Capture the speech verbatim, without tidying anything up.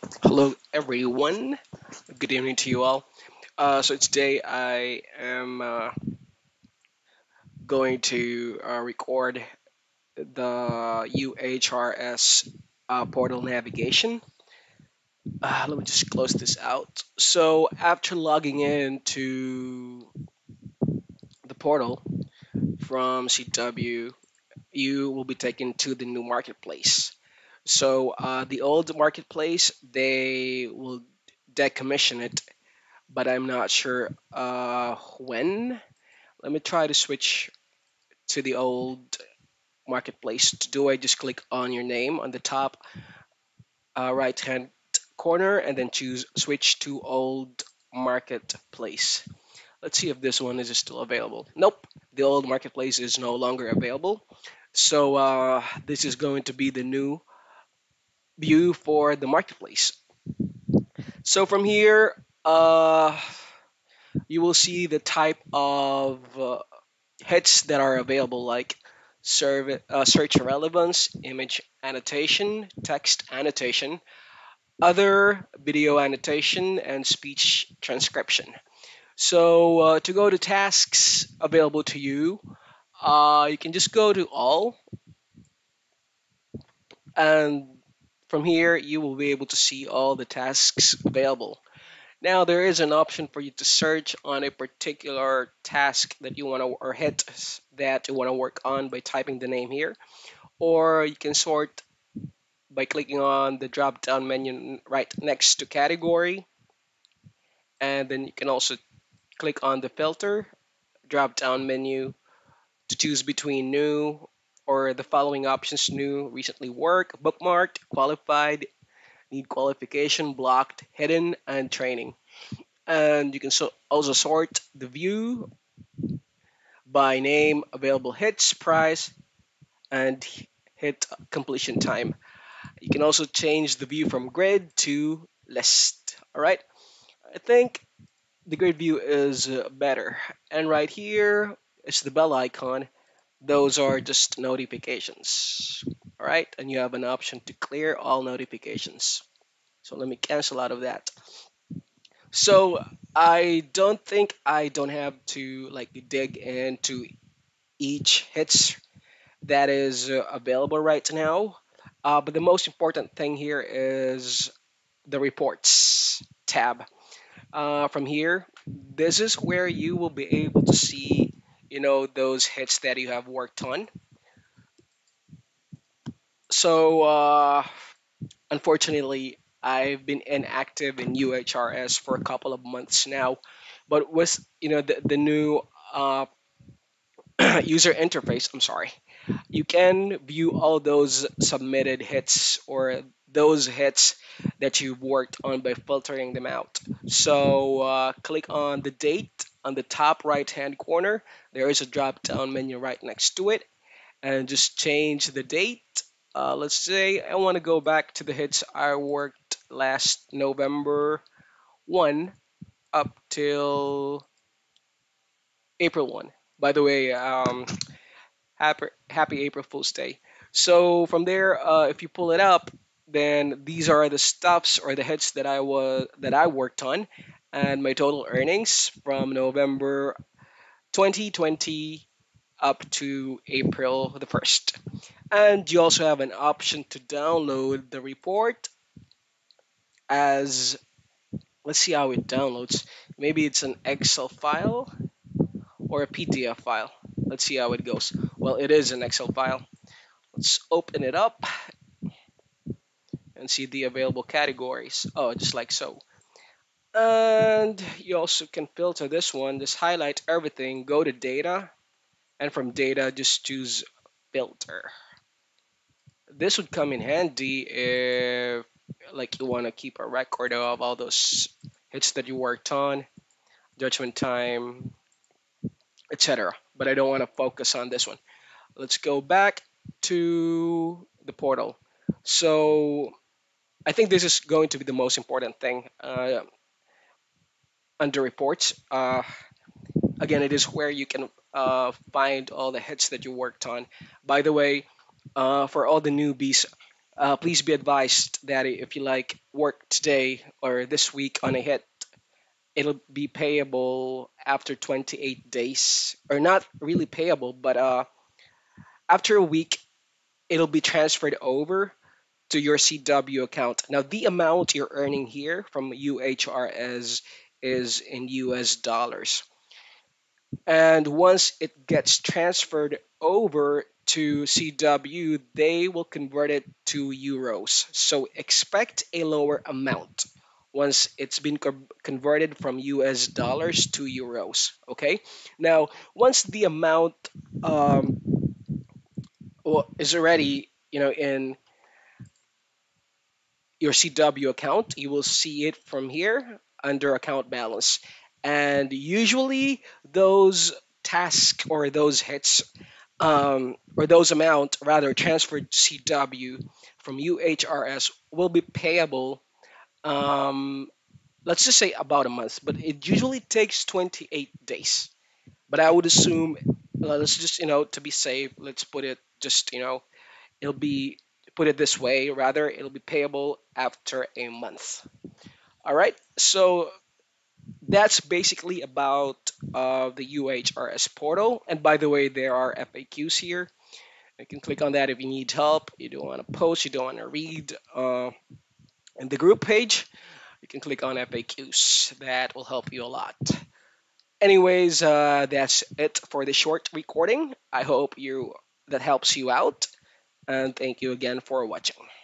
Hello, everyone. Good evening to you all. Uh, so today I am uh, going to uh, record the U H R S uh, portal navigation. Uh, let me just close this out. So after logging in to the portal from C W, you will be taken to the new marketplace. So uh, the old marketplace, they will decommission it, but I'm not sure uh, when. Let me try to switch to the old marketplace. To do I just click on your name on the top uh, right hand corner and then choose switch to old marketplace. Let's see if this one is still available. Nope, the old marketplace is no longer available. So uh, this is going to be the new view for the marketplace. So from here, uh, you will see the type of uh, hits that are available, like serv- uh, search relevance, image annotation, text annotation, other video annotation, and speech transcription. So uh, to go to tasks available to you, uh, you can just go to all, and from here you will be able to see all the tasks available. Now there is an option for you to search on a particular task that you want to or hit that you want to work on by typing the name here, or you can sort by clicking on the drop down menu right next to category, and then you can also click on the filter drop down menu to choose between new or the following options: new, recently worked, bookmarked, qualified, need qualification, blocked, hidden, and training. And you can so also sort the view by name, available hits, price, and hit completion time. You can also change the view from grid to list. All right, I think the grid view is uh, better. And right here is the bell icon. Those are just notifications. All right, and you have an option to clear all notifications. So let me cancel out of that. So I don't think I don't have to like dig into each hits that is uh, available right now. Uh, but the most important thing here is the reports tab. Uh, from here, this is where you will be able to see, you know, those hits that you have worked on. So, uh, unfortunately, I've been inactive in U H R S for a couple of months now, but with you know the, the new uh, user interface, I'm sorry, you can view all those submitted hits or those hits that you've worked on by filtering them out. So uh, click on the date on the top right hand corner. There is a drop down menu right next to it, and just change the date. Uh, let's say I want to go back to the hits I worked last November first up till April first. By the way, um, happy happy April Fool's Day. So from there, uh, if you pull it up, then these are the stuffs or the hits that I was that I worked on, and my total earnings from November twenty twenty up to April the first. And you also have an option to download the report as, let's see how it downloads. Maybe it's an Excel file or a P D F file. Let's see how it goes. Well, it is an Excel file. Let's open it up and see the available categories. Oh, just like so. And you also can filter this one, just highlight everything, go to data, and from data, just choose filter. This would come in handy if like you want to keep a record of all those hits that you worked on, judgment time, et cetera. But I don't want to focus on this one. Let's go back to the portal. So I think this is going to be the most important thing uh, under reports. Uh, again, it is where you can uh, find all the hits that you worked on. By the way, uh, for all the newbies, Uh, please be advised that if you like work today or this week on a hit, it'll be payable after twenty-eight days, or not really payable, but uh, after a week, it'll be transferred over to your C W account. Now, the amount you're earning here from U H R S is in U S dollars. And once it gets transferred over to C W, they will convert it to euros. So expect a lower amount once it's been co- converted from U S dollars to euros. Okay. Now, once the amount um, well, is already, you know, in your C W account, you will see it from here under account balance. And usually those tasks or those hits um, or those amount rather transferred to C W from U H R S will be payable. Um, let's just say about a month, but it usually takes twenty-eight days. But I would assume, uh, let's just, you know, to be safe, let's put it just, you know, it'll be, put it this way, rather, it'll be payable after a month. All right. So that's basically about uh, the U H R S portal. And by the way, there are F A Qs here. You can click on that if you need help, you don't want to post, you don't want to read. Uh, in the group page, you can click on F A Qs. That will help you a lot. Anyways, uh, that's it for the short recording. I hope you that helps you out, and thank you again for watching.